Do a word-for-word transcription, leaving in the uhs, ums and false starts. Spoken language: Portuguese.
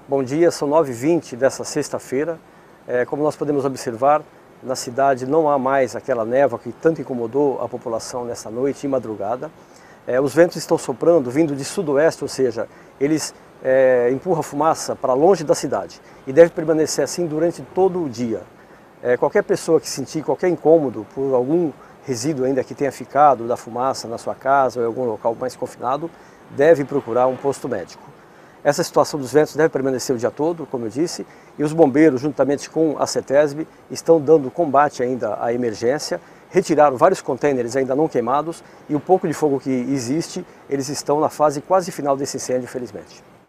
Bom dia, são nove e vinte dessa sexta-feira. É, como nós podemos observar, na cidade não há mais aquela névoa que tanto incomodou a população nesta noite e madrugada. É, os ventos estão soprando, vindo de sudoeste, ou seja, eles é, empurram a fumaça para longe da cidade e deve permanecer assim durante todo o dia. É, qualquer pessoa que sentir qualquer incômodo por algum resíduo ainda que tenha ficado da fumaça na sua casa ou em algum local mais confinado, deve procurar um posto médico. Essa situação dos ventos deve permanecer o dia todo, como eu disse, e os bombeiros, juntamente com a CETESB, estão dando combate ainda à emergência, retiraram vários contêineres ainda não queimados e o pouco de fogo que existe, eles estão na fase quase final desse incêndio, infelizmente.